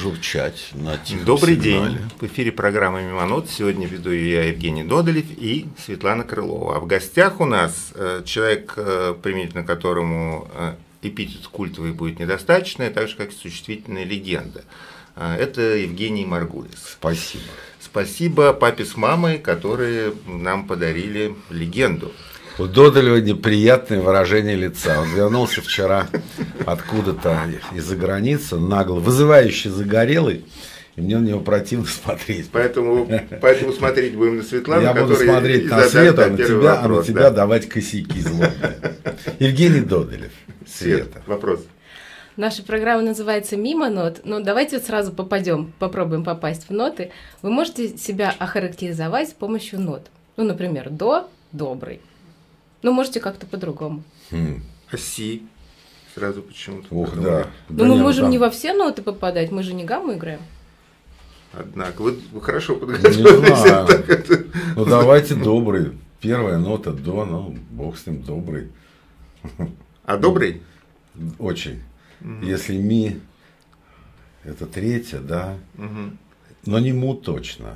журчать на тихом Добрый сигнале. день. В эфире программа «Мимонот». Сегодня веду я, Евгений Додолев и Светлана Крылова. А в гостях у нас человек, применительно которому эпитет культовый будет недостаточно, так же, как и существительная легенда. Это Евгений Маргулис. Спасибо. Спасибо папе с мамой, которые нам подарили легенду. У Додолева неприятное выражение лица. Он вернулся вчера откуда-то из-за границы, нагло, вызывающе загорелый, и мне на него противно смотреть. Поэтому смотреть будем на Светлану. Я буду смотреть на Свету, а на тебя давать косяки злобные. Евгений Додолев. Света. Вопрос. Наша программа называется «Мимонот», но давайте вот сразу попробуем попасть в ноты. Вы можете себя охарактеризовать с помощью нот. Ну, например, до – добрый. Ну, можете как-то по-другому. А си? Сразу почему-то. Ух, да. Ну, мы можем не во все ноты попадать, мы же не гамму играем. Однако, вы хорошо подготовились. Ну, давайте добрый. Первая нота до, ну, бог с ним, добрый. А добрый? Очень. Если ми, это третья, да, но не му точно.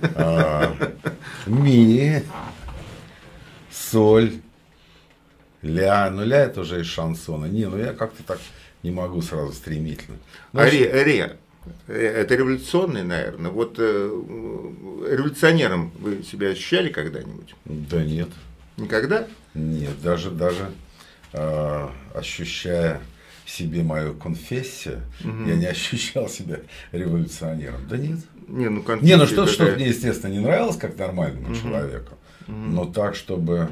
Ми, соль, ля, ну ля это уже из шансона. Не, ну я как-то так не могу сразу стремительно. А ре, это революционный, наверное. Вот революционером вы себя ощущали когда-нибудь? Да нет. Никогда? Нет, даже ощущая в себе мою конфессию, я не ощущал себя революционером. Да нет. Ну что-то мне, естественно, не нравилось как нормальному человеку, но так, чтобы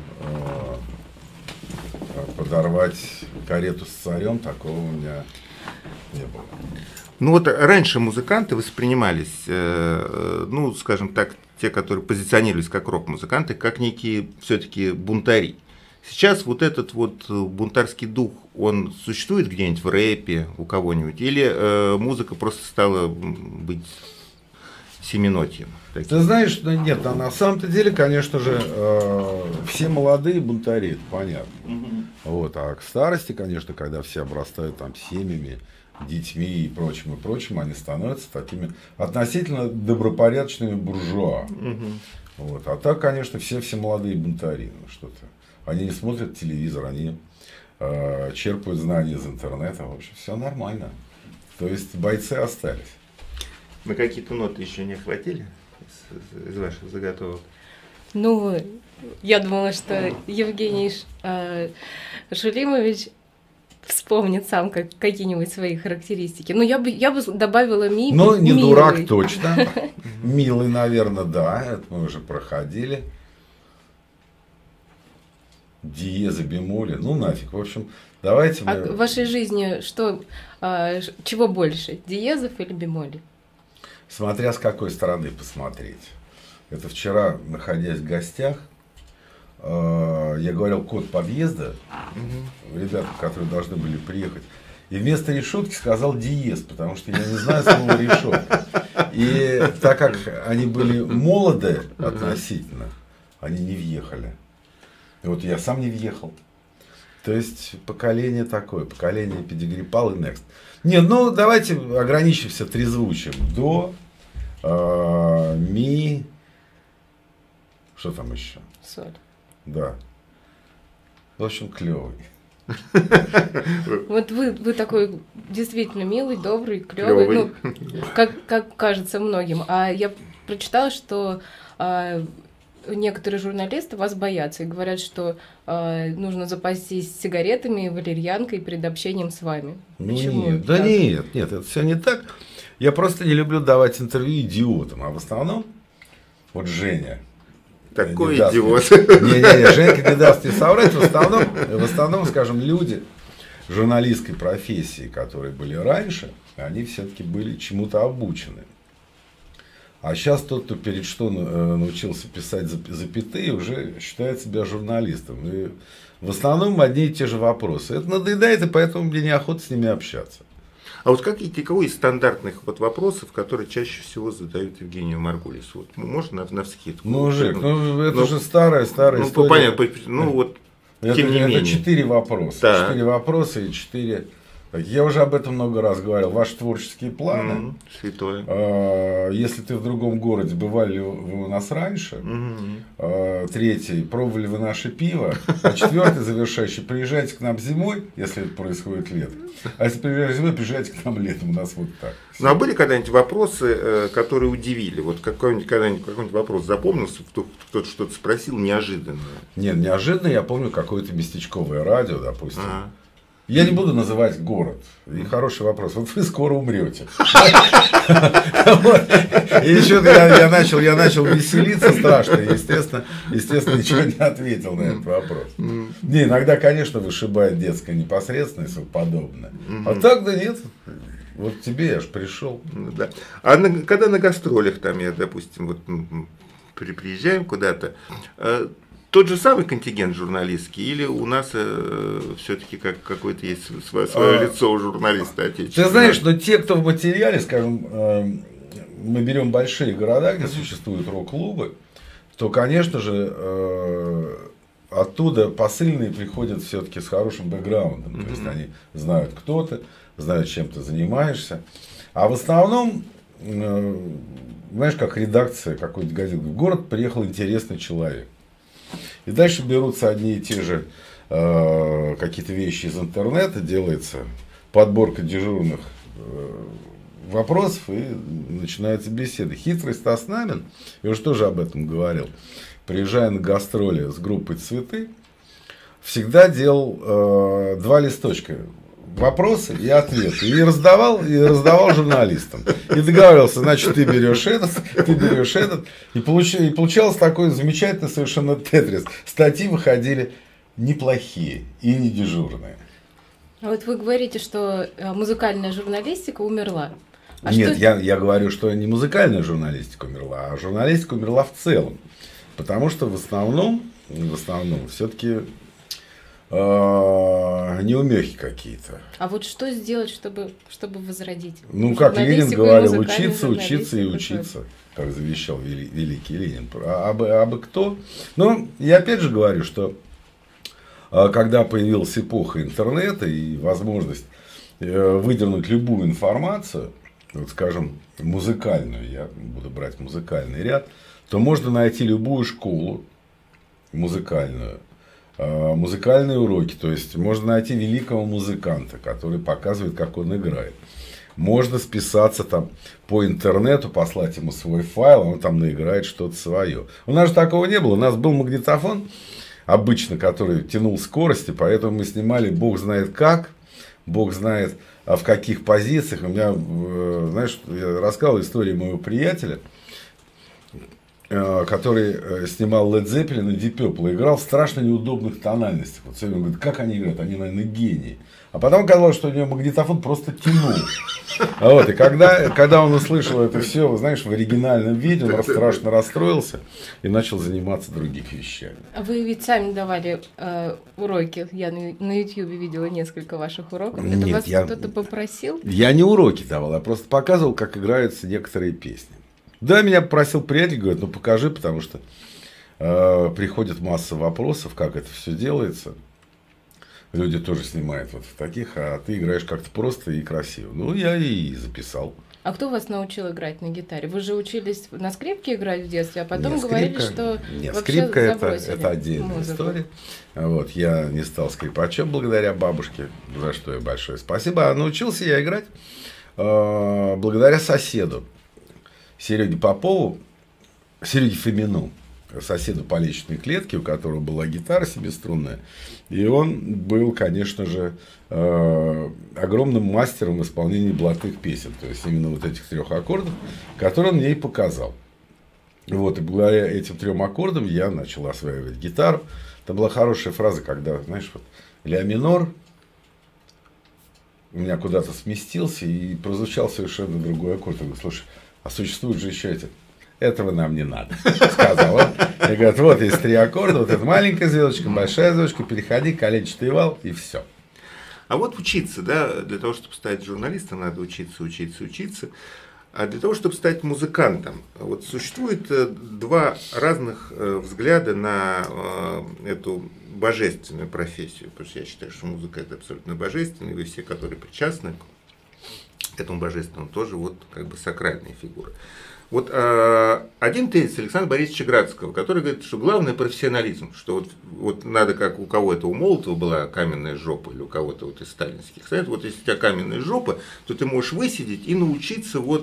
подорвать карету с царем, такого у меня не было. Ну вот раньше музыканты воспринимались, ну, скажем так, те, которые позиционировались как рок-музыканты, как некие все-таки бунтари. Сейчас вот этот вот бунтарский дух, он существует где-нибудь в рэпе у кого-нибудь? Или музыка просто стала быть семинотьем? Ты знаешь, что нет, а на самом-то деле, конечно же, все молодые бунтари, это понятно. Вот, а к старости, конечно, когда все обрастают там семьями, детьми и прочим, они становятся такими относительно добропорядочными буржуа. Вот. А так, конечно, все молодые бунтари. Ну, что-то. Они не смотрят телевизор, они черпают знания из интернета. В общем, все нормально. То есть бойцы остались. Мы какие-то ноты еще не охватили из ваших заготовок? Ну, я думала, что Евгений Шулимович вспомнит сам какие-нибудь свои характеристики. Ну, я бы добавила ми. Ну, не милый. дурак точно. Милый, наверное, да. Это мы уже проходили. Диезы, бемоли. Ну, нафиг. В общем, давайте мы... А в вашей жизни что, чего больше? Диезов или бемолей? Смотря с какой стороны посмотреть. Это вчера, находясь в гостях, я говорил код подъезда ребятам, которые должны были приехать. И вместо решетки сказал диез, потому что я не знаю слова решетка. И так как они были молоды относительно, они не въехали. И вот я сам не въехал. То есть поколение такое, поколение педигрипал и next. Не, ну давайте ограничимся трезвучием. До, ми, что там еще? Соль. Да. В общем, клевый. Вот вы такой действительно милый, добрый, клевый, ну, как кажется многим. А я прочитала, что некоторые журналисты вас боятся и говорят, что нужно запастись сигаретами, валерьянкой перед общением с вами. Ну, почему? Нет, да нет, это все не так. Я просто не люблю давать интервью идиотам, а в основном вот Женя. Такой идиот. Не, Женька не даст мне соврать. В основном, скажем, люди журналистской профессии, которые были раньше, они все-таки были чему-то обучены. А сейчас тот, кто перед что научился писать запятые, уже считает себя журналистом. И в основном одни и те же вопросы. Это надоедает, и поэтому мне неохота с ними общаться. А вот какой из стандартных вот вопросов, которые чаще всего задают Евгению Маргулису? Вот, можно навскидку? Мужик, это же старая история. Понятно, ну вот, тем не менее. Это 4 вопроса. Да. 4 вопроса и 4 Так, я уже об этом много раз говорил. Ваши творческие планы. Святое. Если ты в другом городе, бывали вы у нас раньше. Третий, пробовали вы наше пиво. А четвертый, завершающий, приезжайте к нам зимой, если это происходит летом. А если приезжаете зимой, приезжайте к нам летом. У нас вот так. Ну, а были когда-нибудь вопросы, которые удивили? Вот какой-нибудь вопрос запомнился, кто-то что-то спросил неожиданно? Нет, неожиданно я помню какое-то местечковое радио, допустим. Я не буду называть город. И хороший вопрос. Вот вы скоро умрете. И еще я начал веселиться страшно. Естественно, ничего не ответил на этот вопрос. Не, иногда, конечно, вышибает детская непосредственность и подобное. А так да нет. Вот тебе я ж пришел. Да. А когда на гастролях, там я, допустим, вот приезжаем куда-то, тот же самый контингент журналистский, или у нас все-таки какое-то есть свое лицо у журналиста отечественного? Ты знаешь, но те, кто в материале, скажем, мы берем большие города, где существуют рок-клубы, то, конечно же, оттуда посыльные приходят все-таки с хорошим бэкграундом. То есть они знают, кто ты, знают, чем ты занимаешься. А в основном, знаешь, как редакция какой-то газеты, в город приехал интересный человек. И дальше берутся одни и те же какие-то вещи из интернета, делается подборка дежурных вопросов и начинаются беседы. Хитрый Стас Намин, я уже тоже об этом говорил, приезжая на гастроли с группой «Цветы», всегда делал 2 листочка. Вопросы и ответы. И раздавал журналистам. И договаривался, значит, ты берешь этот. И получалось такой замечательный совершенно тетрис. Статьи выходили неплохие и не дежурные. А вот вы говорите, что музыкальная журналистика умерла. Нет, я говорю, что не музыкальная журналистика умерла, а журналистика умерла в целом. Потому что в основном все-таки неумехи какие-то. А вот что сделать, чтобы возродить? Ну, как Ленин говорил, учиться и учиться, как завещал великий Ленин. А бы кто? Ну, я опять же говорю, что когда появилась эпоха интернета и возможность выдернуть любую информацию, вот, скажем, музыкальную, я буду брать музыкальный ряд, то можно найти любую школу музыкальную, музыкальные уроки, то есть можно найти великого музыканта, который показывает, как он играет. Можно списаться там по интернету, послать ему свой файл, он там наиграет что-то свое. У нас же такого не было, у нас был магнитофон обычно, который тянул скорости, поэтому мы снимали бог знает как, бог знает в каких позициях. У меня, знаешь, я рассказывал историю моего приятеля, который снимал Led Zeppelin и Deep Purple, играл в страшно неудобных тональностях. Вот все время говорит, как они играют, они, наверное, гении. А потом оказалось, что у него магнитофон просто тянул. Вот, и когда он услышал это все, знаешь, в оригинальном виде, он страшно расстроился и начал заниматься другими вещами. А вы ведь сами давали уроки. Я на YouTube видела несколько ваших уроков. Это вас кто-то попросил? Я не уроки давал, я просто показывал, как играются некоторые песни. Да, меня попросил приятель, говорит, ну покажи, потому что приходит масса вопросов, как это все делается. Люди тоже снимают вот в таких, а ты играешь как-то просто и красиво. Ну, я и записал. А кто вас научил играть на гитаре? Вы же учились на скрипке играть в детстве, а потом Нет, говорили, скрипка, что нет, вообще скрипка забросили это отдельная музыку. история. Вот, я не стал скрипачом благодаря бабушке, за что ей большое спасибо. А научился я играть благодаря соседу. Сереге Попову, Сереге Фомину, соседу по лестничной клетке, у которого была гитара себеструнная. И он был, конечно же, огромным мастером в исполнении блатных песен. То есть, именно вот этих 3 аккордов, которые он мне и показал. Вот, и благодаря этим 3 аккордам я начал осваивать гитару. Там была хорошая фраза, когда, знаешь, вот, ля минор у меня куда-то сместился и прозвучал совершенно другой аккорд. Я говорю, слушай, а существует же еще эти. Этого нам не надо, сказал он. И говорит, вот есть 3 аккорда, вот эта маленькая звездочка, большая звездочка, переходи, коленчатый вал, и все. А вот учиться, да, для того, чтобы стать журналистом, надо учиться. А для того, чтобы стать музыкантом, вот существует 2 разных взгляда на эту божественную профессию, потому что я считаю, что музыка это абсолютно божественная, и вы все, которые причастны к этому божественному, тоже вот как бы сакральные фигуры. Вот один тезис Александра Борисовича Градского, который говорит, что главное профессионализм, что вот надо, как у кого-то у Молотова была каменная жопа, или у кого-то вот из сталинских советов, вот если у тебя каменная жопа, то ты можешь высидеть и научиться вот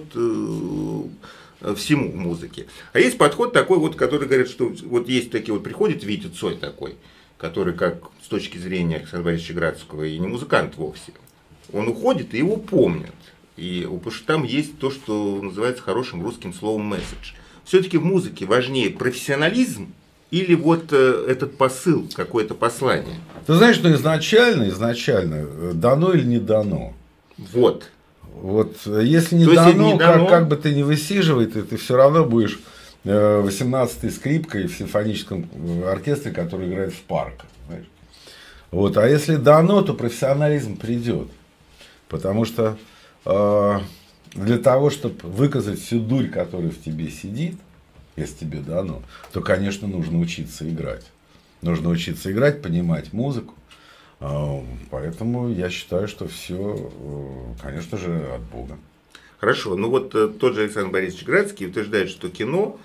всему в музыке. А есть подход такой, вот, который говорит, что вот есть такие вот, приходит Витя Цой такой, который, как с точки зрения Александра Борисовича Градского, и не музыкант вовсе, он уходит, и его помнят. И потому что там есть то, что называется хорошим русским словом месседж. Все-таки в музыке важнее профессионализм или вот этот посыл, какое-то послание? Ты знаешь, что изначально, дано или не дано. Вот. Вот если не дано, как бы ты ни высиживай, ты все равно будешь 18-й скрипкой в симфоническом оркестре, который играет в парках. Знаешь? Вот. А если дано, то профессионализм придет. Потому что для того, чтобы выказать всю дурь, которая в тебе сидит, если тебе дано, то, конечно, нужно учиться играть. Нужно учиться играть, понимать музыку. Поэтому я считаю, что все, конечно же, от Бога. Хорошо. Ну вот тот же Александр Борисович Градский утверждает, что кино...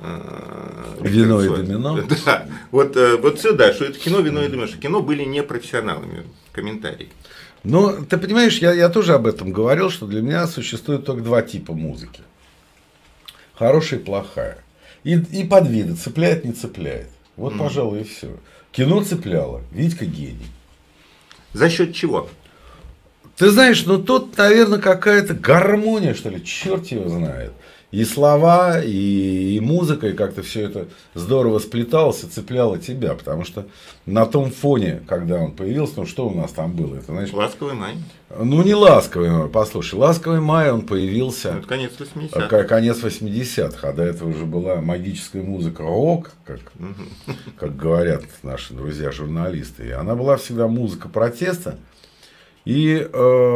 Вино и домино. Да. Вот все, да, что это кино, вино и домино. Что кино были не профессионалами. Комментарий. Ну, ты понимаешь, я тоже об этом говорил, что для меня существует только два типа музыки. Хорошая и плохая. И подвиды, цепляет, не цепляет. Вот, пожалуй, и все. Кино цепляло, Витька гений. За счет чего? Ты знаешь, ну тут, наверное, какая-то гармония, что ли, черт его знает. И слова, и музыка, и как-то все это здорово сплеталось и цепляло тебя. Потому что на том фоне, когда он появился, ну что у нас там было? Это, знаешь, «Ласковый май». Ну не «Ласковый май», послушай, «Ласковый май» он появился... Это конец 80-х. Конец 80-х, а до этого уже была магическая музыка рок, как говорят наши друзья-журналисты. И она была всегда музыка протеста. И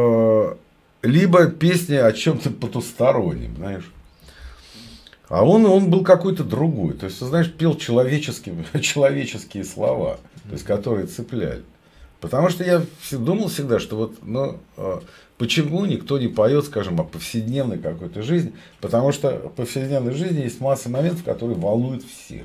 либо песни о чем-то потустороннем, знаешь. А он был какой-то другой. То есть, ты знаешь, пел человеческие слова, то есть, которые цепляли. Потому что я думал всегда, что вот, почему никто не поет, скажем, о повседневной какой-то жизни. Потому что в повседневной жизни есть масса моментов, которые волнуют всех.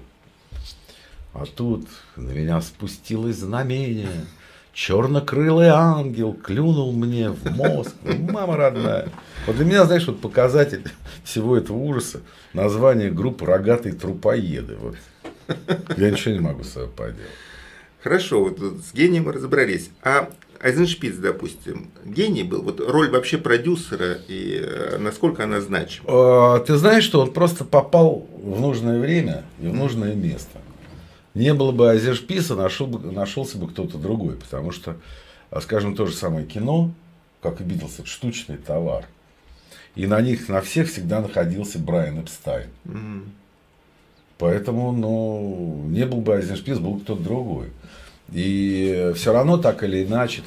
А тут на меня спустилось знамение. Чернокрылый ангел клюнул мне в мозг. Мама родная. Вот для меня, знаешь, вот показатель всего этого ужаса название группы «Рогатые трупоеды». Вот. Я ничего не могу с собой поделать. Хорошо, вот с гением мы разобрались. А Айзеншпис, допустим, гений был? Вот роль вообще продюсера и насколько она значима? Ты знаешь, что он просто попал в нужное время и в нужное место. Не было бы Айзеншписа, нашелся бы кто-то другой. Потому что, скажем, то же самое кино, как и Битлз, это штучный товар. И на всех всегда находился Брайан Эпстайн. Поэтому, не был бы Айзеншпис, был бы кто-то другой. И все равно, так или иначе,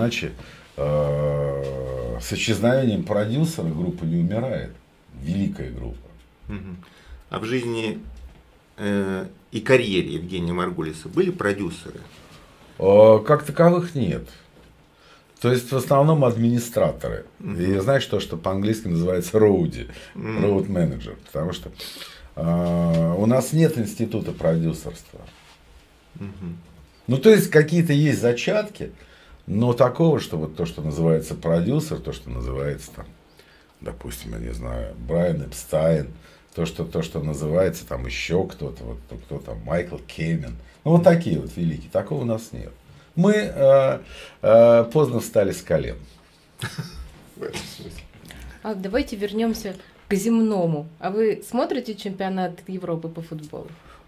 с исчезновением продюсера группа не умирает. Великая группа. А в жизни и карьере Евгения Маргулиса были продюсеры? Как таковых нет. То есть в основном администраторы. И знаешь то, что по-английски называется роуди, роуд менеджер. Потому что у нас нет института продюсерства. Ну, то есть какие-то есть зачатки, но такого, что вот то, что называется продюсер, то, что называется там, допустим, я не знаю, Брайан Эпстайн, то, что называется там еще кто-то, вот кто там, Майкл Кеймен. Ну, вот такие вот великие. Такого у нас нет. Мы поздно встали с колен. Давайте вернемся к земному. А вы смотрите чемпионат Европы по футболу?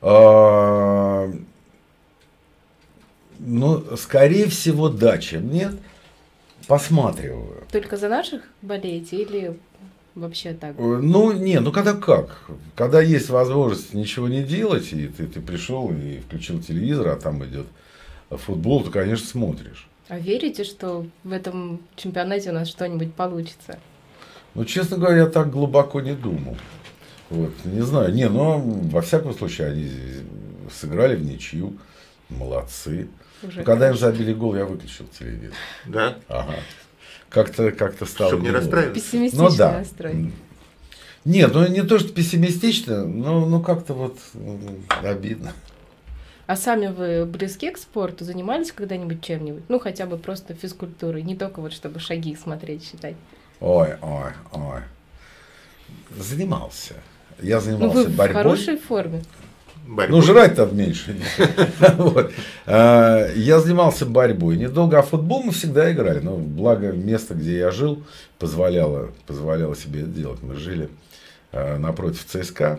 Ну, скорее всего, да, чем нет. Посматриваю. Только за наших болеете или вообще так? Ну когда как? Когда есть возможность ничего не делать, и ты пришел и включил телевизор, а там идет футбол, то, конечно, смотришь. А верите, что в этом чемпионате у нас что-нибудь получится? Ну, честно говоря, я так глубоко не думал. Вот, не знаю. Но во всяком случае они сыграли в ничью. Молодцы. Уже Когда им хорошо. забили гол, я выключил телевизор. Да? Ага. Как-то стало. Чтобы не неловко. расстраиваться. Пессимистичный Ну да. настрой. Нет, ну не то, что пессимистично, но как-то вот обидно. А сами вы близки к спорту? Занимались когда-нибудь чем-нибудь? Ну, хотя бы просто физкультурой, не только вот чтобы шаги смотреть, считать. Ой. Занимался. Я Ну, занимался вы в борьбой. хорошей форме. Борьбой. Ну, жрать-то меньше. Вот. Я занимался борьбой. Недолго, а в футбол мы всегда играли. Но благо место, где я жил, позволяло себе это делать. Мы жили напротив ЦСКА.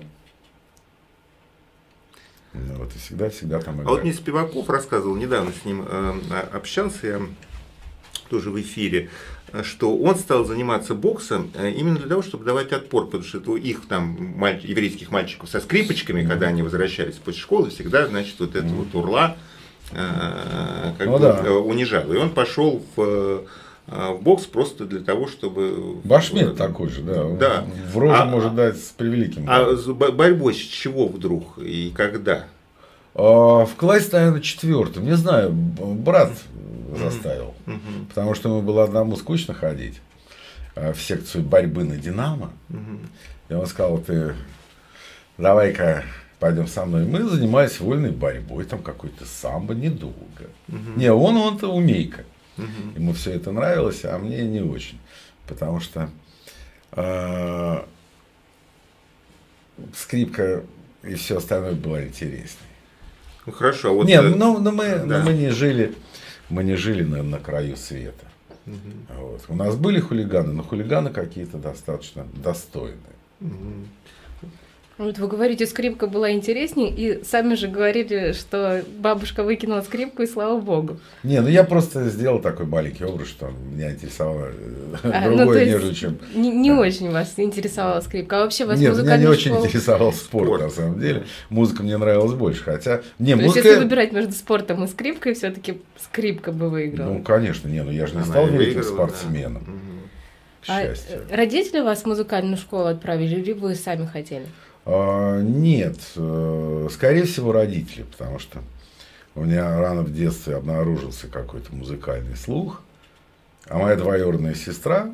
Ну, вот, и всегда там играли. А вот мне Спиваков рассказывал, недавно с ним общался, я тоже в эфире, что он стал заниматься боксом именно для того, чтобы давать отпор, потому что у их там еврейских мальчиков со скрипочками, когда они возвращались после школы, всегда, значит, вот это вот урла унижала. И он пошел в бокс просто для того, чтобы... Башмет такой же, да. Да. В роже может дать с превеликим. А с борьбой с чего вдруг и когда? В классе, наверное, 4-м. Не знаю, брат заставил. Потому что ему было одному скучно ходить в секцию борьбы на «Динамо». И он сказал: ты давай-ка пойдем со мной. Мы занимались вольной борьбой, там какой-то самбо, недолго. Не, он-то умейка. Ему все это нравилось, а мне не очень. Потому что скрипка и все остальное было интереснее. Ну хорошо, а вот... Нет, мы не жили на краю света. Вот. У нас были хулиганы, но хулиганы какие-то достаточно достойные. Вот вы говорите, скрипка была интереснее, и сами же говорили, что бабушка выкинула скрипку, и слава богу. Не, ну я просто сделал такой маленький образ, что меня интересовало Ну, другое, то есть нежели чем... Не очень вас интересовала скрипка, а вообще вас Нет, меня музыкальная не очень школа... интересовал спорт, на самом деле. Музыка мне нравилась больше, хотя... Не, То есть, музыка... если выбирать между спортом и скрипкой, все-таки скрипка бы выиграла. Ну, конечно, ну я же не Она стал и великим выиграла, спортсменом. К А счастью. родители вас в музыкальную школу отправили, или вы сами хотели? Нет, скорее всего, родители, потому что у меня рано в детстве обнаружился какой-то музыкальный слух, а моя двоюродная сестра,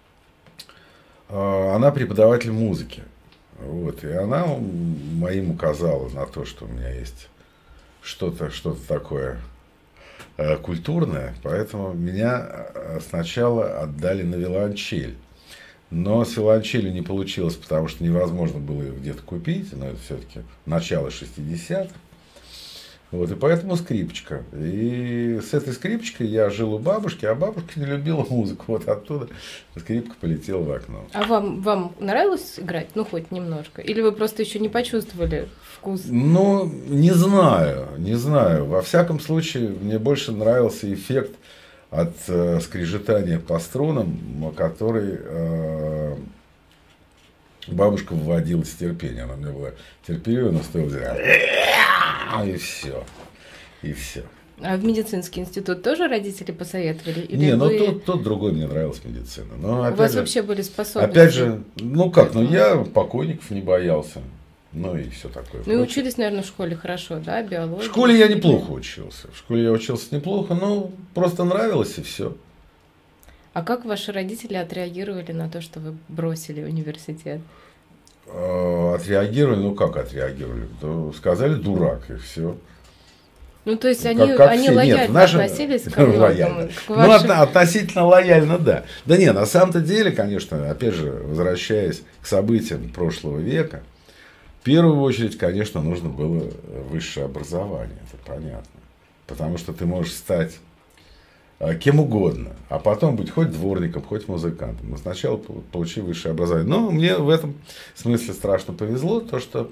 она преподаватель музыки, вот, и она моим указала на то, что у меня есть что-то такое культурное, поэтому меня сначала отдали на виолончель. Но с виолончелью не получилось, потому что невозможно было ее где-то купить, но это все-таки начало 60-х. Вот, и поэтому скрипочка. И с этой скрипочкой я жил у бабушки, а бабушка не любила музыку. Вот оттуда скрипка полетела в окно. А вам нравилось играть? Ну, хоть немножко? Или вы просто еще не почувствовали вкус? Ну, не знаю. Во всяком случае, мне больше нравился эффект от скрежетания по струнам, который бабушка вводила с терпения. Она у меня была терпеливая, но стоило взять. И все. А в медицинский институт тоже родители посоветовали? Или Не, ну вы... тут другой мне нравилась медицина. Но, У вас вообще были способности? Опять же, я покойников не боялся. Ну и все такое. Ну и учились, наверное, в школе хорошо, да, биология? В школе я неплохо учился. В школе я учился неплохо, но просто нравилось и все. А как ваши родители отреагировали на то, что вы бросили университет? Отреагировали, ну как отреагировали? То сказали дурак и все. Ну, то есть Как они все. лояльно Нет, относились к многому, к Ну, вашим... относительно лояльно, да. Да нет, на самом-то деле, конечно, опять же, возвращаясь к событиям прошлого века, в первую очередь, конечно, нужно было высшее образование, это понятно. Потому что ты можешь стать кем угодно, а потом быть хоть дворником, хоть музыкантом. Но сначала получи высшее образование. Но мне в этом смысле страшно повезло, то что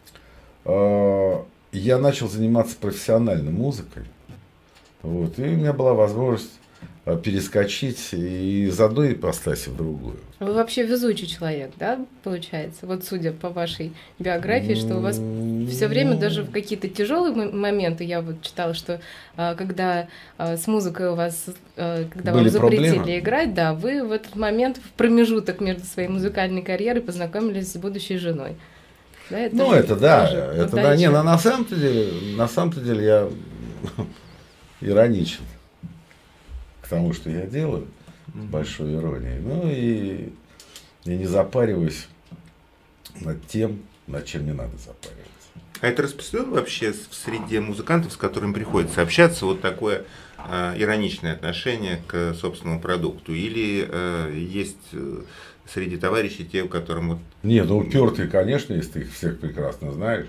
я начал заниматься профессиональной музыкой. Вот, и у меня была возможность перескочить из одной ипостаси в другую. Вы вообще везучий человек, да, получается? Вот судя по вашей биографии, что у вас все время, даже в какие-то тяжелые моменты, я вот читала, что когда с музыкой у вас, когда были вам запретили проблемы. играть, да, вы в этот момент, в промежуток между своей музыкальной карьерой, познакомились с будущей женой. Да, Это да, тоже это да. удача. Не, на самом-то деле я ироничен к тому, что я делаю, с большой иронией. Ну и я не запариваюсь над тем, над чем не надо запариваться. А это распространено вообще в среде музыкантов, с которыми приходится общаться, вот такое ироничное отношение к собственному продукту? Или есть среди товарищей те, у которых вот... Нет, ну упертые, конечно, есть, ты их всех прекрасно знаешь.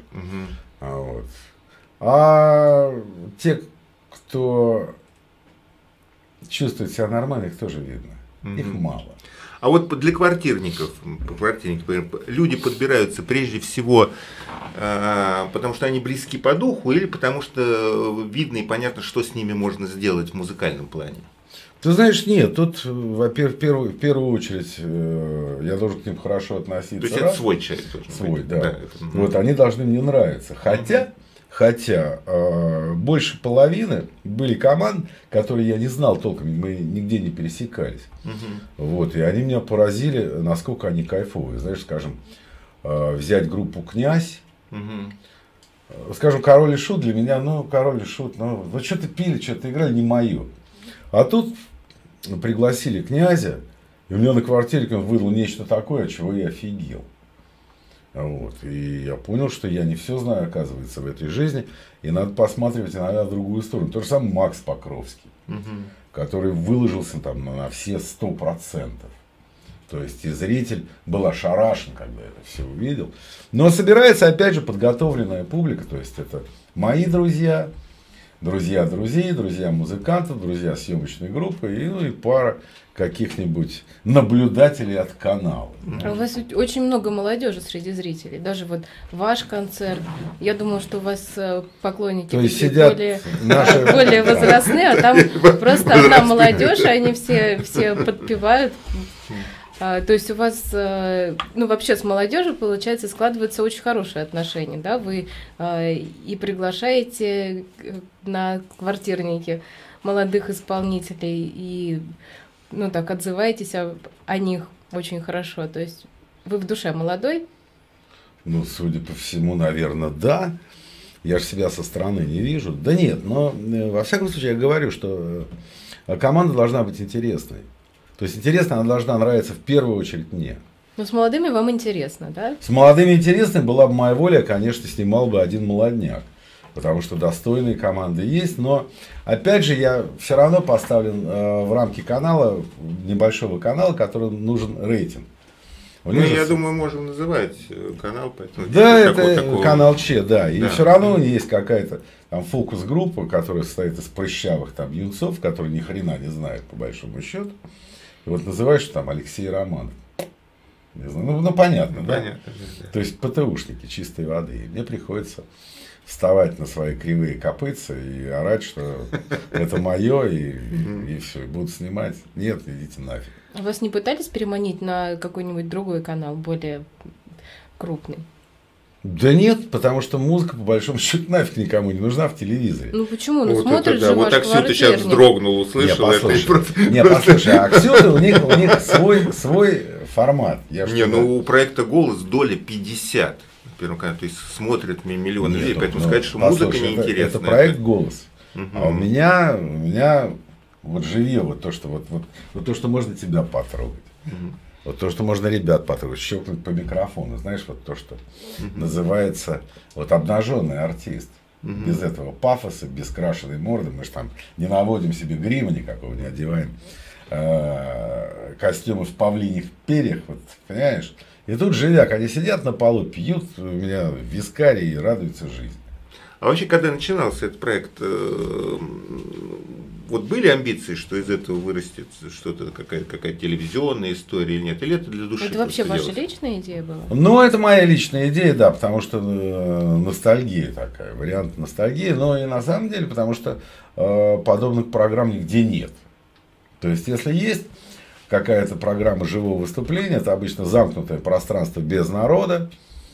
А те, кто чувствует себя нормально, их тоже видно. Их мало. А вот для квартирников, люди подбираются прежде всего, потому что они близки по духу, или потому что видно и понятно, что с ними можно сделать в музыкальном плане? Ты знаешь, нет, тут, во-первых, в первую очередь, я должен к ним хорошо относиться. То есть это свой человек. Свой, да. Вот, они должны мне нравиться. Хотя больше половины были команд, которые я не знал толком, мы нигде не пересекались. Вот, и они меня поразили, насколько они кайфовые. Знаешь, скажем, взять группу «Князь», скажем, «Король и Шут» для меня, «Король и Шут», что-то пили, что-то играли, не мое. А тут пригласили «Князя», и у меня на квартире он выдал нечто такое, от чего я офигел. Вот. И я понял, что я не все знаю, оказывается, в этой жизни. И надо посматривать иногда в другую сторону. То же самое Макс Покровский, который выложился там на все 100%. То есть и зритель был ошарашен, когда это все увидел. Но собирается, опять же, подготовленная публика. То есть это мои друзья, друзья друзей, друзья музыкантов, друзья съемочной группы и пара каких-нибудь наблюдателей от канала. У вас очень много молодежи среди зрителей. Даже вот ваш концерт. Я думала, что у вас поклонники более возрастные, а там просто одна молодежь, и они все подпевают. То есть у вас, вообще с молодежью, получается, складывается очень хорошие отношения, да? Вы и приглашаете на квартирники молодых исполнителей, и так отзываетесь о них очень хорошо. То есть вы в душе молодой? Судя по всему, наверное, да. Я же себя со стороны не вижу. Да нет, но во всяком случае я говорю, что команда должна быть интересной. То есть интересно, она должна нравиться в первую очередь мне. Но с молодыми вам интересно, да? С молодыми интересно, была бы моя воля, конечно, снимал бы один молодняк. Потому что достойные команды есть, но опять же я все равно поставлен в рамки канала, небольшого канала, который нужен рейтинг. Я думаю, можем называть канал, поэтому... Да, это канал Че, да. И все равно есть какая-то там фокус-группа, которая состоит из прыщавых там юнцов, которые ни хрена не знают, по большому счету. И вот называешь там Алексей Романов. Не знаю, понятно, да? Понятно, да. То есть ПТУшники чистой воды. И мне приходится вставать на свои кривые копытца и орать, что это мое, и все, и будут снимать. Нет, идите нафиг. Вас не пытались переманить на какой-нибудь другой канал, более крупный? Да нет, потому что музыка, по большому счету, нафиг никому не нужна в телевизоре. Почему? Смотришь же вот ваш Аксюта сейчас вздрогнул, услышал это. Послушай, Аксюта, у них свой формат. У проекта «Голос» доля 50. Первом канале, то есть смотрят миллионы людей, поэтому сказать, что музыка неинтересна. Это проект «Голос». А у меня вот живее вот то, что то, что можно тебя потрогать. Вот то, что можно ребят потрогать, щелкнуть по микрофону, знаешь, вот то, что называется обнаженный артист. Без этого пафоса, без крашеной морды, мы же там не наводим себе грима никакого, не одеваем костюмы в павлиньих перьях, вот, понимаешь? И тут живяк, они сидят на полу, пьют у меня вискарий и радуются жизни. А вообще, когда начинался этот проект, вот были амбиции, что из этого вырастет что-то, какая-то телевизионная история или нет? Или это для души? Это вообще ваша личная идея была? Это моя личная идея, да, потому что ностальгия такая, вариант ностальгии, но и на самом деле, потому что подобных программ нигде нет. То есть, если есть какая-то программа живого выступления, это обычно замкнутое пространство без народа,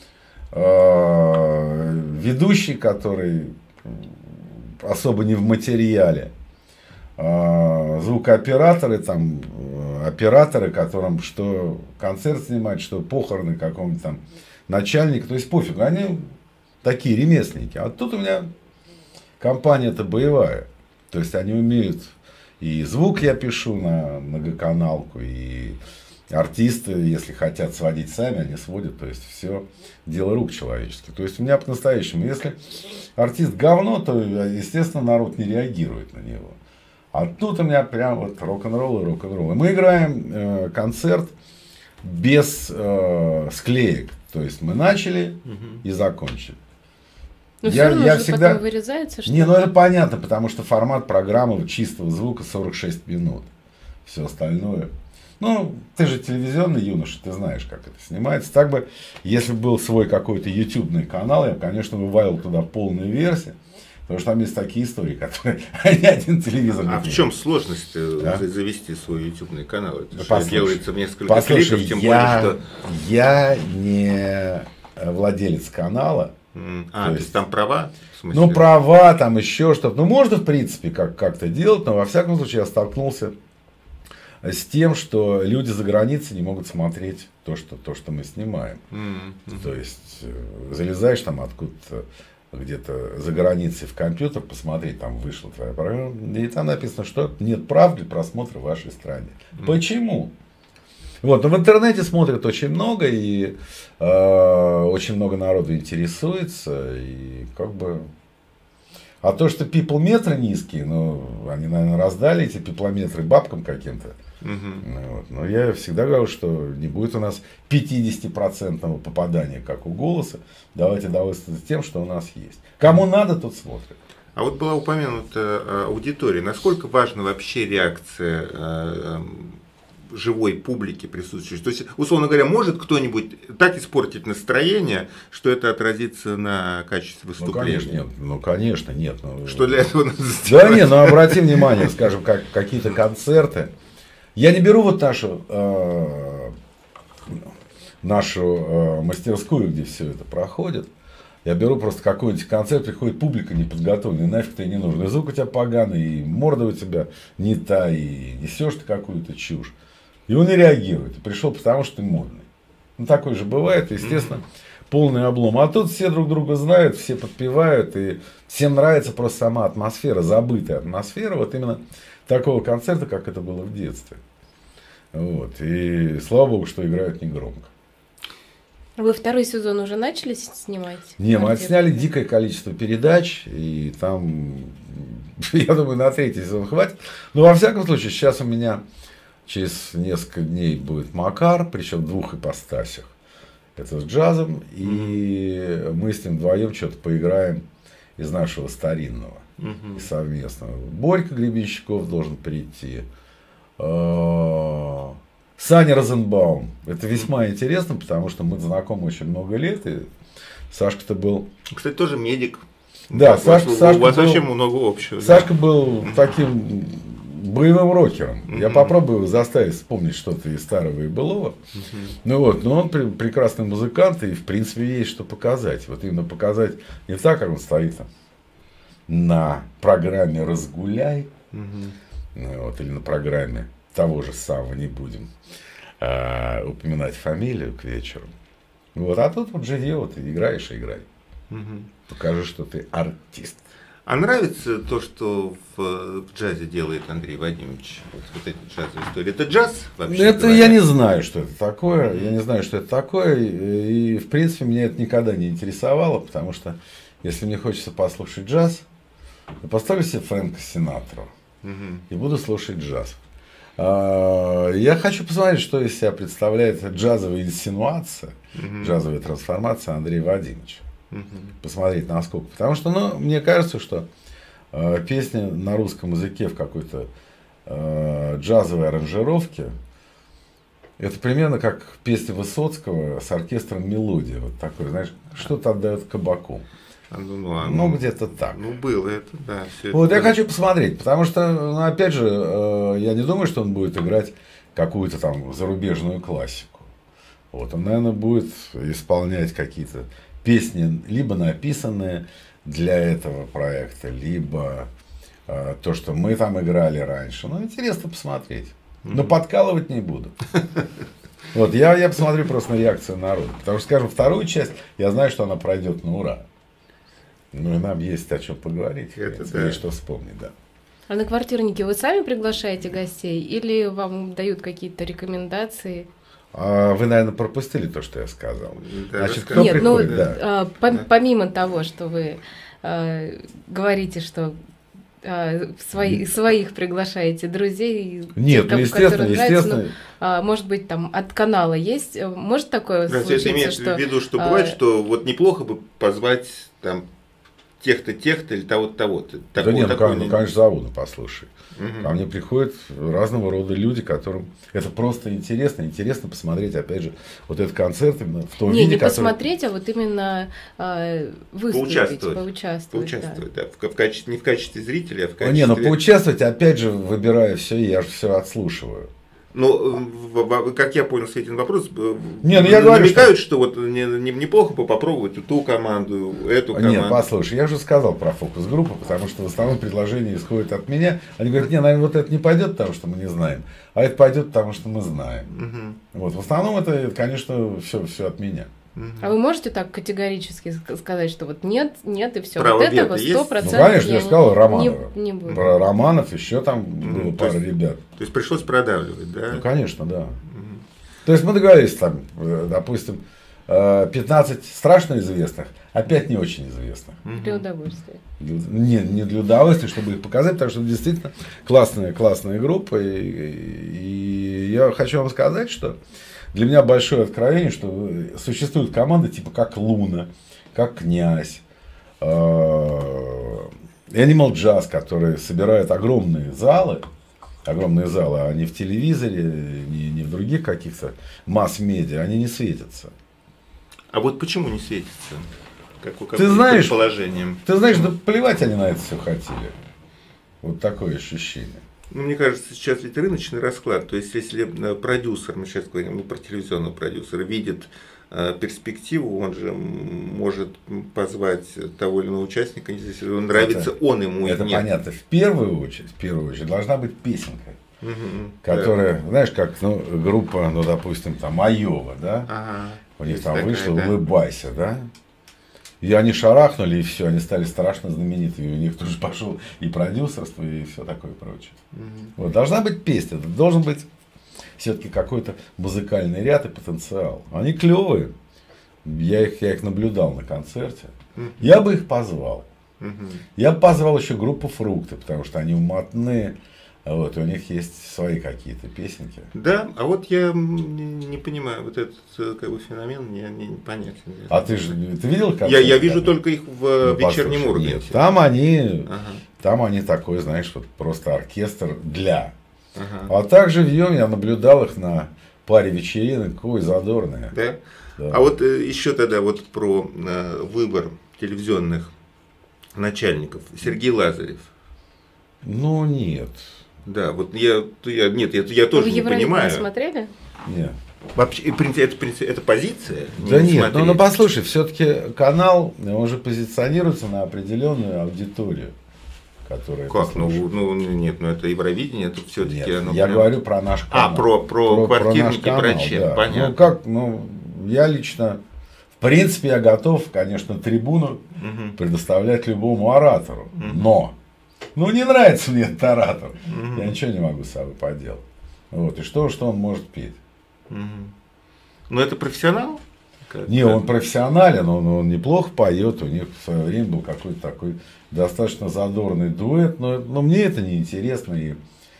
ведущий, который особо не в материале, звукооператоры, операторы, которым что концерт снимать, что похороны какого-нибудь там начальника, то есть пофиг, они такие ремесленники. А тут у меня компания-то боевая. То есть они умеют, и звук я пишу на многоканалку, и артисты, если хотят сводить сами, они сводят. То есть все дело рук человеческих. То есть у меня по-настоящему, если артист говно, то, естественно, народ не реагирует на него. А тут у меня прям вот рок-н-ролл и рок-н-ролл. И мы играем концерт без склеек. То есть мы начали и закончили. Но все равно же всегда... потом вырезается, что ли? Не, ну это понятно, потому что формат программы чистого звука 46 минут. Все остальное. Ну, ты же телевизионный юноша, ты знаешь, как это снимается. Так бы, если бы был свой какой-то ютубный канал, я бы, конечно, вывалил туда полную версию. Потому что там есть такие истории, которые ни один телевизор не в чем сложность завести свой ютубный канал? Это да же делается в несколько кликов, тем более, что... Я не владелец канала. То есть там права? В смысле? Ну, права, там еще что-то. Ну, можно, в принципе, как-то делать, но во всяком случае я столкнулся с тем, что люди за границей не могут смотреть то, что мы снимаем. То есть залезаешь там откуда-то где-то за границей в компьютер, посмотреть, там вышла твоя программа, и там написано, что нет прав для просмотра в вашей стране. Почему? Вот, но в интернете смотрят очень много, и очень много народу интересуется, и как бы... А то, что пиплметры низкие, ну, они, наверное, раздали эти пиплометры бабкам каким-то. Вот. Но я всегда говорю, что не будет у нас 50% попадания, как у «Голоса». Давайте довольствоваться тем, что у нас есть. Кому надо, тот смотрит. А вот была упомянута аудитория. Насколько важна вообще реакция живой публики присутствующей? То есть, условно говоря, может кто-нибудь так испортить настроение, что это отразится на качестве выступления? Конечно, нет. Что для этого надо сделать? Да нет, ну обрати внимание, скажем, какие-то концерты. Я не беру вот нашу мастерскую, где все это проходит. Я беру просто какой-нибудь концерт, приходит публика неподготовленная, нафиг ты не нужен. И звук у тебя поганый, и морда у тебя не та, и несешь ты какую-то чушь. И он не реагирует. И пришел потому, что ты модный. Ну, такое же бывает, естественно, полный облом. А тут все друг друга знают, все подпевают, и всем нравится просто сама атмосфера, забытая атмосфера, вот именно такого концерта, как это было в детстве. Вот. И слава богу, что играют негромко. Вы второй сезон уже начали снимать? Не, мы отсняли дикое количество передач, и там, я думаю, на третий сезон хватит. Но во всяком случае, сейчас у меня через несколько дней будет Макар, причем в двух ипостасях. Это с джазом, и мы с ним вдвоем что-то поиграем из нашего старинного и совместного. Борька Гребенщиков должен прийти. Саня Розенбаум. Это весьма интересно, потому что мы знакомы очень много лет. И Сашка-то был... Кстати, тоже медик. Да, Сашка у вас вообще много общего. Сашка был таким боевым рокером. Я попробую заставить вспомнить что-то из старого и былого. Ну вот, но он прекрасный музыкант, и в принципе есть что показать. Вот именно показать не так, как он стоит там на программе «Разгуляй», вот, или на программе того же самого, не будем упоминать фамилию к вечеру. Вот, а тут вот живи, вот, играешь и играй. Покажи, что ты артист. А нравится то, что в джазе делает Андрей Вадимович? Вот эти джазовые истории. Это джаз вообще? Это я не знаю, что это такое. Я не знаю, что это такое. И в принципе меня это никогда не интересовало, потому что если мне хочется послушать джаз, я поставлю себе Фрэнка Синатру и буду слушать джаз. Я хочу посмотреть, что из себя представляет джазовая инсинуация, джазовая трансформация Андрея Вадимовича. Посмотреть насколько. Потому что, ну, мне кажется, что песня на русском языке в какой-то джазовой аранжировке, это примерно как песня Высоцкого с оркестром «Мелодия». Вот такой, знаешь, что-то отдает кабаку. Ну, где-то так. Ну, было это, да. Вот я хочу посмотреть, потому что, ну, опять же, я не думаю, что он будет играть какую-то там зарубежную классику. Вот, он, наверное, будет исполнять какие-то песни, либо написанные для этого проекта, либо то, что мы там играли раньше. Ну, интересно посмотреть. Но подкалывать не буду. Вот, я посмотрю просто на реакцию народа. Потому что, скажем, вторую часть, я знаю, что она пройдет на ура. Ну, и нам есть о чем поговорить, Это да. есть что вспомнить, да. А на квартирнике вы сами приглашаете гостей или вам дают какие-то рекомендации? Вы, наверное, пропустили то, что я сказал. Да, Значит, кто Нет, приходит? ну, Да. помимо того, что вы говорите, что своих приглашаете, друзей, Нет, тех, ну, естественно, которым нравится, естественно. ну, может быть, там от канала есть, может такое Разве случиться, это имеется что... в виду, что бывает, что вот неплохо бы позвать там тех-то или того-то, того-то. Да нет, ну, конечно, зовут, послушай. Угу. Ко мне приходят разного рода люди, которым это просто интересно. Интересно посмотреть, опять же, вот этот концерт именно в том виде, не который... посмотреть, а вот именно выступить, поучаствовать. Да. Не в качестве зрителя, а в качестве... Не, ну поучаствовать, опять же, выбирая все, я же все отслушиваю. Ну, как я понял, Светин вопрос, не, ну, я говорю, намекают, что вот неплохо бы попробовать ту команду, эту команду. Нет, послушай, я же сказал про фокус-группу, потому что в основном предложения исходят от меня. Они говорят, не, наверное, вот это не пойдет, потому что мы не знаем, а это пойдет, потому что мы знаем. Угу. Вот, в основном это, конечно, все от меня. А вы можете так категорически сказать, что вот нет, и все. Право вот этого 100%. Ну, конечно, я сказал Романова. Не буду. Про Романов еще там было пара ребят. То есть пришлось продавливать, да? Ну, конечно, да. То есть мы договорились там, допустим, 15 страшно известных, а 5 не очень известных. Для удовольствия. Не для удовольствия, чтобы их показать, потому что действительно классная группа. И я хочу вам сказать, что для меня большое откровение, что существуют команды типа как Луна, как Князь, Animal Jazz, которые собирают огромные залы, а не в телевизоре, не в других каких-то масс-медиа, они не светятся. А вот почему не светятся? Ты знаешь, предположением? Ты знаешь, да плевать они на это все хотели. Вот такое ощущение. Ну, мне кажется, сейчас ведь рыночный расклад. То есть, если продюсер, мы сейчас говорим про телевизионного продюсера, видит перспективу, он же может позвать того или иного участника, если он нравится, он ему это и нет. Понятно. В первую очередь должна быть песенка, которая, знаешь, как группа, допустим, там Айова, да? Ага. У них там вышла «Улыбайся», да? И они шарахнули, и все, они стали страшно знаменитыми. У них тоже пошел и продюсерство, и все такое прочее. Вот, должна быть песня, должен быть все-таки какой-то музыкальный ряд и потенциал. Они клевые. Я их наблюдал на концерте. Я бы их позвал. Я бы позвал еще группу «Фрукты», потому что они уматные. Вот, и у них есть свои какие-то песенки. Да, а вот я не понимаю, вот этот как бы феномен мне непонятен. А ты видел концерт? Я вижу только их в вечернем Урганте. Нет, там они такой, знаешь, вот просто оркестр для. А также в Йоме я наблюдал их на паре вечеринок, ой, задорные. Да? А вот еще тогда вот про выбор телевизионных начальников. Сергей Лазарев. Ну, нет. Да, вот я тоже не понимаю. Вы смотрели? Нет. Вообще, это позиция? Да нет, ну послушай, все-таки канал, он же позиционируется на определенную аудиторию, которая... Как? Нет, это Евровидение, это все-таки оно... Я говорю про наш канал. Про квартирники, про чем, да. понятно. Я лично, в принципе, я готов, конечно, трибуну предоставлять любому оратору, но... не нравится мне этот оратор. Я ничего не могу с собой поделать. Вот. И что он может петь? Ну, это профессионал? Не, он профессионален, он неплохо поет. У них в свое время был какой-то такой достаточно задорный дуэт. Но мне это не интересно. И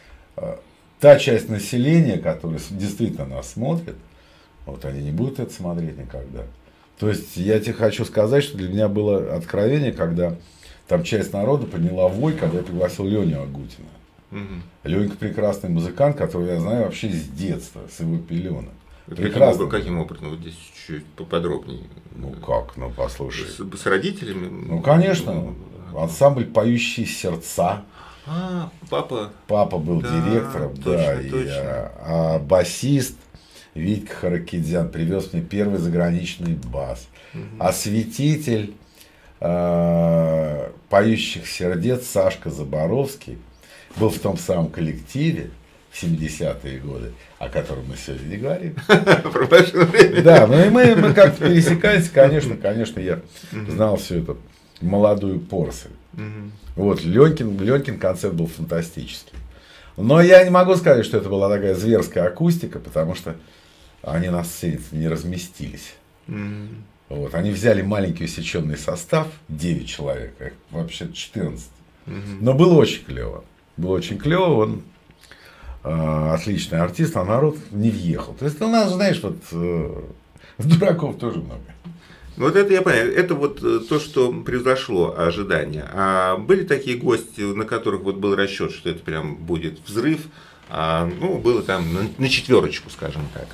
та часть населения, которая действительно нас смотрит, вот они не будут это смотреть никогда. То есть я тебе хочу сказать, что для меня было откровение, когда там часть народа подняла вой, когда я пригласил Леню Агутина. Ленька прекрасный музыкант, которого я знаю вообще с детства, с его пеленок. Прекрасно. Каким образом? Вот здесь чуть поподробнее. Послушай. С родителями? Конечно. Ансамбль «Поющие сердца». Папа. Папа был директором, точно. А басист Витька Харакидзян привез мне первый заграничный бас. Осветитель «Поющих сердец» Сашка Заборовский был в том самом коллективе в 70-е годы, о котором мы сегодня не говорим. Про наше время. Да, и мы как-то пересекались, конечно, я знал все это молодую порсель. Вот, Ленькин концерт был фантастический. Но я не могу сказать, что это была такая зверская акустика, потому что они на сцене не разместились. Вот, они взяли маленький усеченный состав, 9 человек, вообще 14. Но было очень клево. Было очень клево, он отличный артист, а народ не въехал. То есть у нас, знаешь, вот дураков тоже много. Вот это я понял. Это вот то, что превзошло ожидания. А были такие гости, на которых вот был расчет, что это прям будет взрыв, ну, было там на 4, скажем так.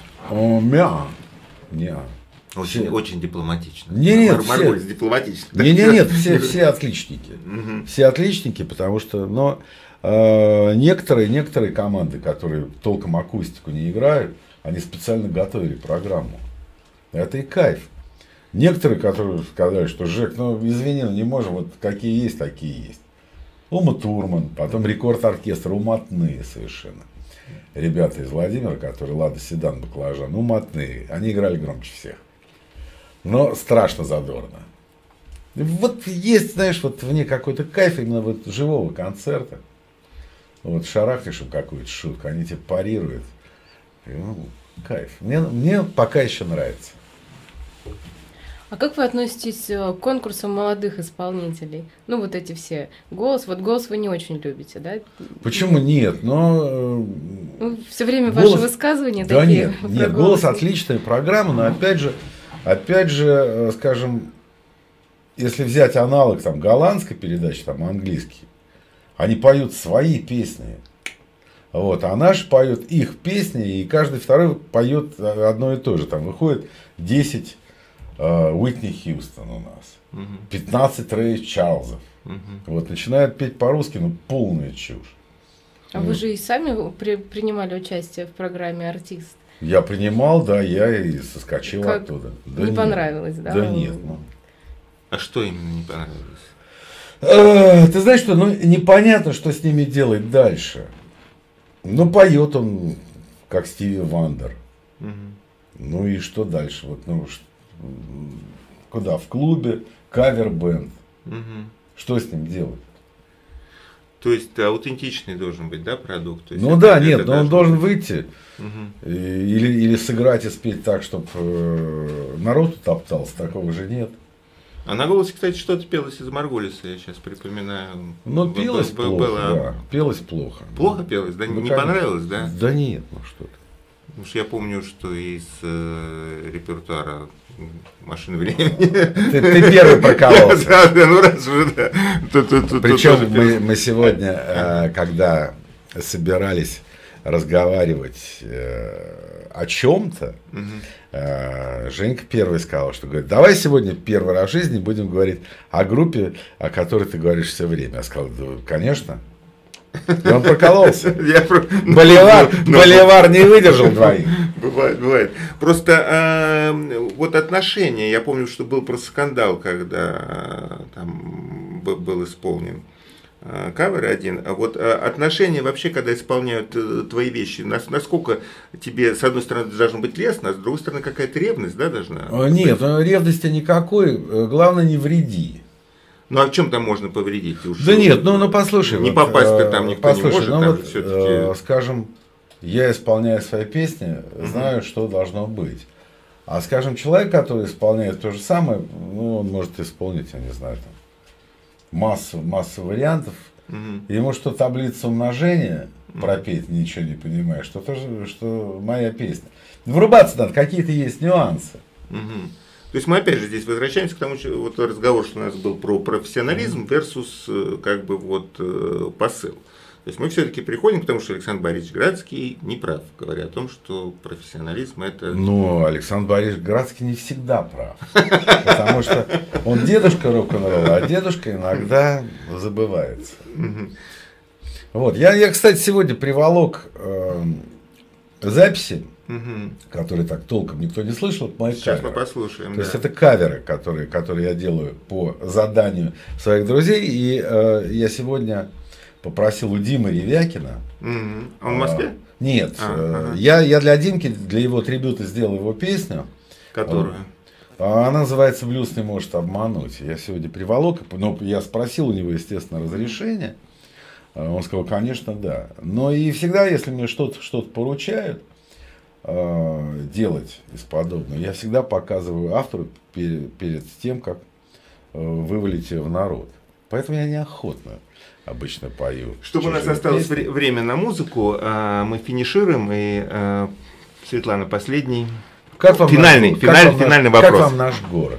Очень дипломатично. Нет, Маргулис дипломатично. Нет, все отличники. Все отличники, потому что, но некоторые команды, которые толком акустику не играют, они специально готовили программу. Это и кайф. Некоторые, которые сказали, что Жек, ну извини, не можем, вот какие есть, такие есть. Ума Турман, потом рекорд-оркестр, уматные совершенно. Ребята из Владимира, которые Лада Седан, Баклажан, уматные, они играли громче всех. Но страшно задорно. Вот есть, знаешь, вот в ней какой-то кайф именно вот живого концерта. Вот шарахнешь им какую-то шутку, они тебе парируют. И, ну, кайф. Мне пока еще нравится. А как вы относитесь к конкурсам молодых исполнителей? Ну, вот эти все. Голос вы не очень любите, да? Почему нет? Но все время ваши высказывания да такие. Нет, голос отличная программа, но опять же, скажем, если взять аналог там голландской передачи, там английский, они поют свои песни. Вот, а наши поют их песни, и каждый второй поет одно и то же. Там выходит 10 Уитни Хьюстон у нас, 15 Рэй Чарльзов. Вот, начинают петь по-русски, ну, полная чушь. А вы же и сами принимали участие в программе «Артист». Я принимал, да, я и соскочил оттуда. Да не понравилось, да? Да нет. Ну. А что именно не понравилось? Ты знаешь, что ну, непонятно, что с ними делать дальше. Ну, поет он, как Стиви Вандер. Ну и что дальше? Вот, ну, куда? В клубе, кавер-бенд. Что с ним делать? То есть аутентичный должен быть, да, продукт? То есть ну да, нет, но он должен выйти или сыграть и спеть так, чтобы народ утоптался, такого же нет. А на голосе, кстати, что-то пелось из Маргулиса, я сейчас припоминаю. Ну, пелось плохо, да, пелось плохо. Плохо пелось, да? Ну, не понравилось, да? Да нет, ну что ты. Потому что я помню, что из репертуара «Машины времени». Ты первый прокололся. Да, ну раз уже, да. Причем мы сегодня, когда собирались разговаривать о чем-то, Женька первый сказал, что говорит, давай сегодня первый раз в жизни будем говорить о группе, о которой ты говоришь все время. Я сказал, да, конечно. И он прокололся. Боливар не выдержал двоих. Бывает. Просто вот отношения, я помню, что был просто скандал, когда там был исполнен кавер один. А вот отношения вообще, когда исполняют твои вещи, насколько тебе, с одной стороны, должно быть лестно, а с другой стороны, какая-то ревность, да, должна? Нет, ревности никакой, главное, не вреди. Ну, а в чем там можно повредить? Да нет, ну послушай. Не попасть-то там никто не может, там вот, все-таки. Скажем, я исполняю свои песни, знаю, что должно быть. А, скажем, человек, который исполняет то же самое, ну, он может исполнить, я не знаю, там, массу вариантов. Ему что таблица умножения пропеть, ничего не понимаешь, что тоже, что моя песня. Врубаться надо, какие-то есть нюансы. То есть мы опять же здесь возвращаемся к тому, что вот разговор, что у нас был про профессионализм versus как бы вот посыл. То есть мы все-таки приходим к тому, что Александр Борисович Градский не прав, говоря о том, что профессионализм это... Ну, Александр Борисович Градский не всегда прав. Потому что он дедушка рок-н-ролла, а дедушка иногда забывается. Вот. Я, кстати, сегодня приволок записи, которые так толком никто не слышал, это мои Сейчас каверы. Мы послушаем. То есть это каверы, которые я делаю по заданию своих друзей. И я сегодня попросил у Димы Ревякина. Он в Москве? Нет. Я для Димки, для его трибюта сделал его песню. Которую? Она называется «Блюз не может обмануть». Я сегодня приволок, но я спросил у него, естественно, разрешение. Он сказал, конечно, да. Но и всегда, если мне что-то поручают делать из подобного, я всегда показываю автору перед тем, как вывалить ее в народ. Поэтому я неохотно обычно пою. Чтобы у нас осталось время на музыку, мы финишируем. И Светлана, последний, финальный вопрос. Как вам наш город?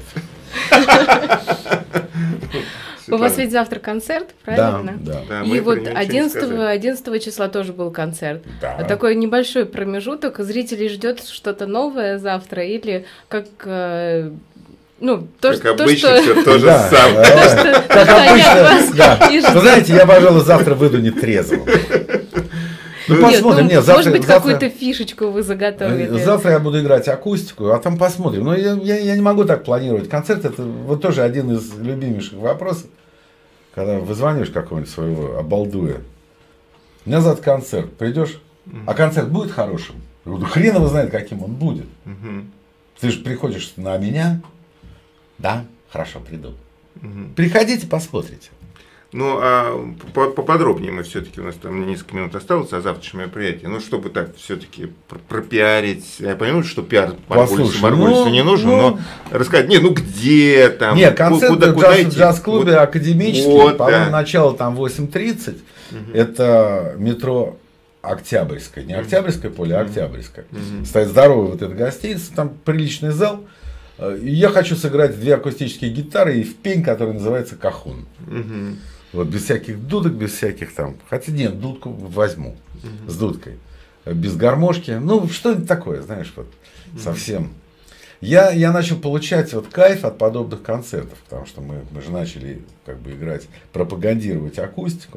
У вас ведь завтра концерт, правильно? Да. И вот 11 числа тоже был концерт. Да. Такой небольшой промежуток. Зрителей ждет что-то новое завтра или как... Ну, как обычно, все то же самое. Как обычно, да. Вы знаете, я, пожалуй, завтра выйду нетрезвым. Ну, посмотрим. Нет, может быть, какую-то фишечку вы заготовили. Завтра я буду играть акустику, а там посмотрим. Но я не могу так планировать. Концерт — это вот тоже один из любимейших вопросов, когда вызваниваешь какого-нибудь своего обалдуя. Меня зовут концерт. Придешь? А концерт будет хорошим? Я говорю, хрен его знает, каким он будет. Ты же приходишь на меня. Да, хорошо, приду. Приходите, посмотрите. Ну, а поподробнее мы все-таки, у нас там несколько минут осталось о завтрашнем мероприятии. Ну, чтобы так все-таки пропиарить. Я понимаю, что пиар Маргулису не нужен, но рассказать, где там, нет, концерт куда идти. В джаз-клубе академический, по-моему, начало там 8:30. Это метро Октябрьская. Не Октябрьское поле, а Октябрьское. Стоит здоровая вот эта гостиница, там приличный зал. И я хочу сыграть 2 акустические гитары и в пень, который называется кахон. Вот, без всяких дудок, без всяких там. Хотя нет, дудку возьму с дудкой. Без гармошки. Ну, что-нибудь такое, знаешь, вот совсем. Я начал получать вот кайф от подобных концертов, потому что мы же начали как бы играть, пропагандировать акустику.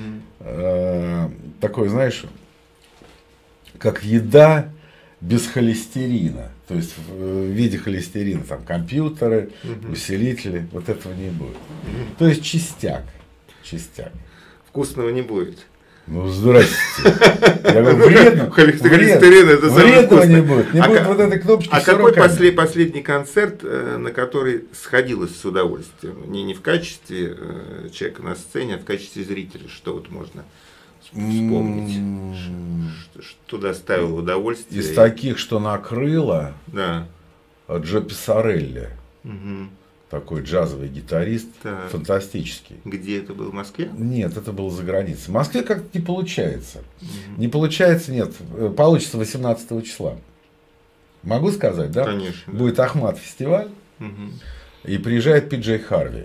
Такое, знаешь, как еда без холестерина. То есть в виде холестерина там компьютеры, усилители, вот этого не будет. То есть чистяк. Вкусного не будет. Ну, здрасте. Я говорю, вредно. Холестерин это самое вкусное. Не будет. Не будет вот этой кнопочки. А какой последний концерт, на который сходилась с удовольствием? Не в качестве человека на сцене, а в качестве зрителя. Что вот можно вспомнить? Что доставило удовольствие? Из таких, что накрыло, да. Джо Писсарелли. Такой джазовый гитарист, фантастический. Где это был? В Москве? Нет, это было за границей. В Москве как-то не получается. Не получается, нет. Получится 18 числа. Могу сказать, да? Конечно. Будет Ахмат фестиваль. И приезжает Пи-Джей Харви.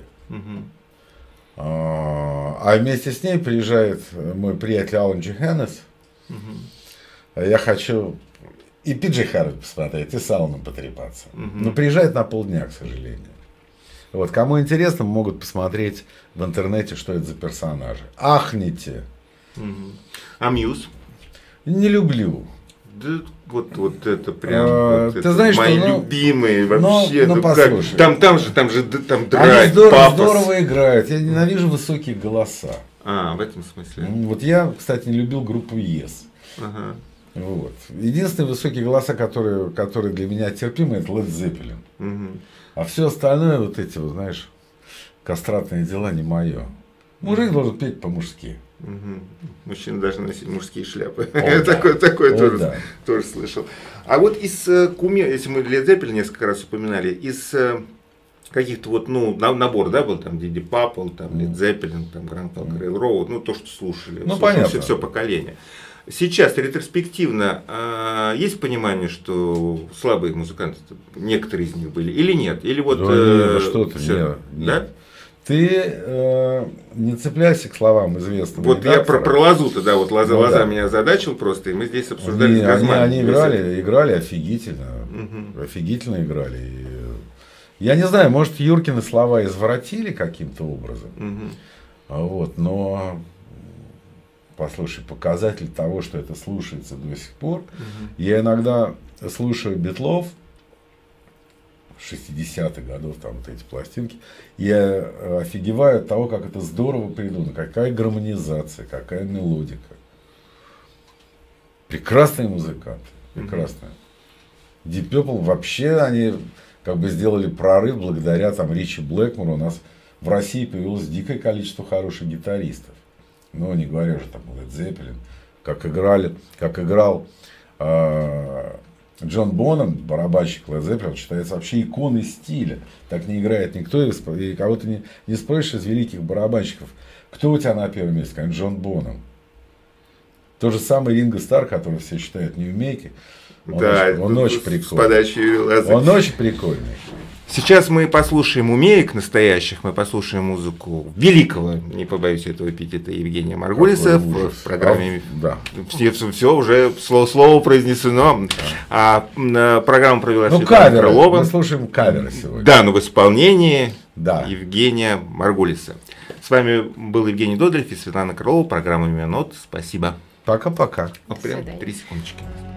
А вместе с ней приезжает мой приятель Алан Джоханнес. Я хочу и Пи-Джей Харви посмотреть, и с Аланом потрепаться. Но приезжает на полдня, к сожалению. Вот, кому интересно, могут посмотреть в интернете, что это за персонажи. Ахните. А Мьюз? Не люблю. Да, вот это прям ты знаешь, мои что, любимые вообще. Послушай. Там драйв, они пафос. здорово играют. Я ненавижу высокие голоса. В этом смысле. Вот я, кстати, не любил группу Yes. Вот. Единственные высокие голоса, которые для меня терпимы, это Led Zeppelin. А все остальное, вот эти, вот, знаешь, кастратные дела не мое. Мужик должен петь по-мужски. Мужчины должны носить мужские шляпы. Я такое тоже слышал. А вот из кумиров, если мы Led Zeppelin несколько раз упоминали, из каких-то вот, набор, да, был там Deep Purple, там Led Zeppelin, там Grand Funk Railroad, то, что слушали. Понятно. Все поколение. Сейчас ретроспективно есть понимание, что слабые музыканты, некоторые из них были, или нет? Или вот что-то нет. Да? Ты не цепляйся к словам известного. Вот редактора. Я про Лозу-то, да, вот Лоза меня озадачил просто, и мы здесь обсуждали с Газманом. Они играли офигительно. Офигительно играли. И я не знаю, может, Юркины слова извратили каким-то образом. Вот, но... Послушай, показатель того, что это слушается до сих пор. Я иногда слушаю Битлов 60-х годов, там вот эти пластинки. Я офигеваю от того, как это здорово придумано, какая гармонизация, какая мелодика. Прекрасные музыканты, прекрасные. Deep Purple вообще, они как бы сделали прорыв благодаря там Ричи Блэкмору. У нас в России появилось дикое количество хороших гитаристов. Ну, не говоря уже там Led Zeppelin, как играл Джон Боннем, барабанщик Led Zeppelin, считается вообще иконой стиля. Так не играет никто, и кого-то не спросишь из великих барабанщиков, кто у тебя на первом месте, конечно, Джон Боннем. То же самое Ринго Стар, который все считают неумейки. Он очень прикольный. Он очень прикольный. Сейчас мы послушаем умеек настоящих, мы послушаем музыку великого, не побоюсь этого эпитета, Евгения Маргулиса в программе. Да. Все уже слово произнесено. Программу провела Светлана Крылова. Мы слушаем каверы сегодня. Да, но в исполнении Евгения Маргулиса. С вами был Евгений Додолев и Светлана Крылова. Программа «Минут». Спасибо. Пока-пока. Прям 3 секундочки.